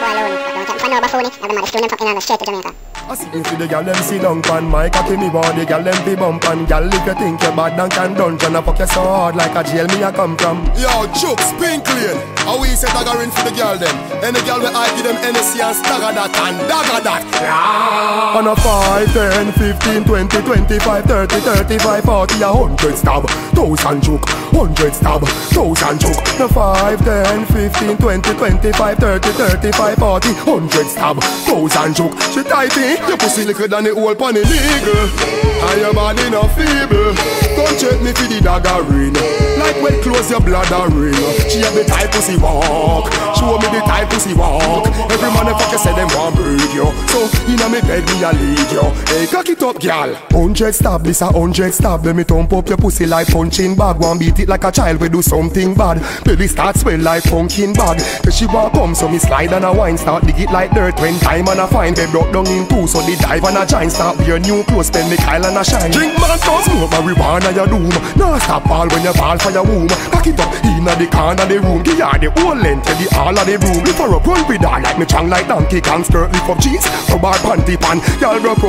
I see you for the gal them sit down pan my cocky me body gal them fi bump and gal if you think you bad and can dungeon I fuck you so hard like a jail me I come from. Yo, Chooks, pink clean. How we say daggerin for the gal them? Any gal we I give them NSC and stagger that and dagger that. Yeah. On a 5, 10, 15, 20, 25, 30, 35, 40, 100 stab, 1000 choke, 100 stab, 1000 choke. No 5, 10, 15, 20, 25, 30, 35, 40, 100 stab, 1000 choke. She tighty, your pussy liquor than the whole pan illegal, and your body no feeble. Come check me for the daggerin, like when close your bladder ring. She have the type pussy walk, show me the type pussy walk. Every motherfucker say them want breed yo, so inna me bed me a lead yo. Hey, cock it up, gal. 100 stab, this a 100 stab. Let me thump up your pussy like punching bag. One beat it like a child we do something bad. Belly start swell like pumpkin bag. Cause she want come so me slide and a wine start dig it like dirt. When time and a fine they broke down in two, so the dive and a giant start wear new clothes. Spend me Kyle and a shine. Drink man cause smoke marijuana your doom. Now stop all when you fall for your womb. Cock it up inna the corner the room. Give her the whole length to the all of the room. If her up run with her like me chang like donkey Kong. Skirt lift up jeans, rub her panty pan. Y'all broke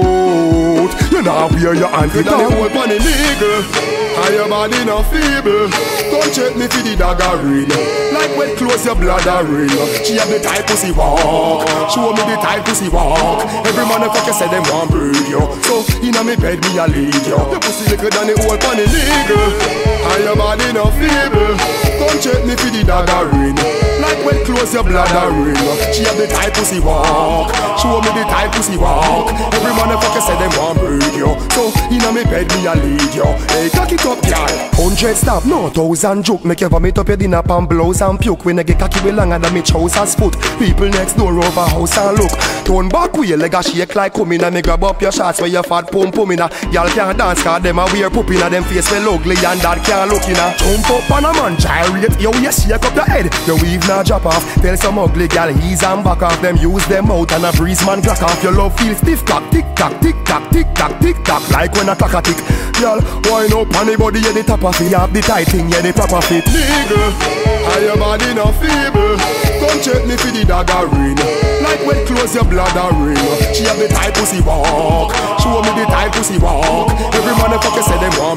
out. You know wear your auntie down. You the whole pan illegal, and your body no feeble. Come check me for the daggerin, like when close your bladder ring. She have the type pussy walk, show me the type pussy walk. Every motherfucker say them want breed yo, so inna me bed me a lead yo. Your pussy liquor than the whole pan illegal, and your body no feeble. Come check me for the daggerin, like when close your bladder ring. She have the type pussy walk, show me the type pussy walk. Every motherfucker say them want breed yo, so inna me bed me a lead yo. Hey, cock it up, gal. 100 stab, no 1000 joke. Make you vomit up your dinner pan blouse and puke. When I get cocky way longer than me trouser's foot. People next door over house and look. Turn back way, leg a shake like coming. And me grab up your shots where your fat pum pum inna. Y'all can't dance cause them a wear poop inna. Them face well ugly and that can't look inna. Jump up on a man, gyrate, yo you shake up your head. Your weave now drop off. Tell some ugly gal he's and back off. Them use them out and a breeze man clock off. Your love feel stiff cock, tick tock, tick tock, tick tock, tick tock. Like when a clock a tick. Y'all wind up on the body, yeah the top of it. You have the tight thing, yeah the proper fit. Nigga, and your body no feeble. Come check me for the daggerin, like when close your bladder ring. She have the type pussy walk, show me the type pussy walk. Every motherfucker say them want